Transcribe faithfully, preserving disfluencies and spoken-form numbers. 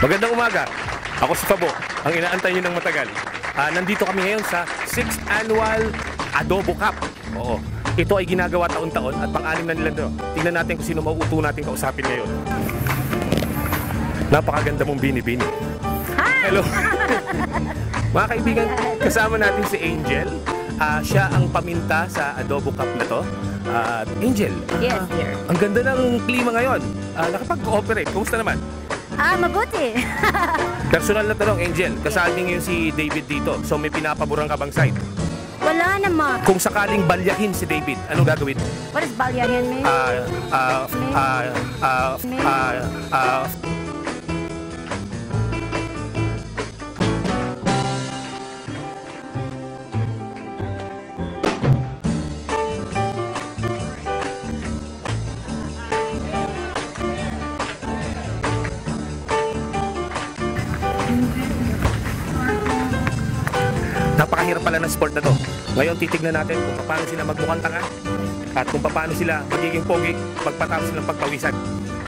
Magandang umaga. Ako si Fabo, ang inaantay nyo ng matagal. Uh, nandito kami ngayon sa sixth Annual Adobo Cup. Oo. Ito ay ginagawa taon-taon at pang-anim na nila doon. Tingnan natin kung sino mauuto natin kausapin ngayon. Napakaganda mong bini-bini. Hi! Hello. Mga kaibigan, kasama natin si Angel. Uh, siya ang paminta sa Adobo Cup na to. Uh, Angel, yes, uh, dear. Ang ganda ng klima ngayon. Uh, nakapag-cooperate. Kumusta naman? Ah, mabuti. Personal na tanong, Angel. Kasali niyo ngayon si David dito. So may pinapaborang ka bang side? Wala naman. Kung sakaling balyahin si David, anong gagawin? What is balyahin mean? Ah, ah, ah, ah, ah, ah, napakahirap pala ng sport na to. Ngayon titignan natin kung paano sila magmukhang tanga at kung paano sila magiging pogi pagpatapos ng pagpawisan.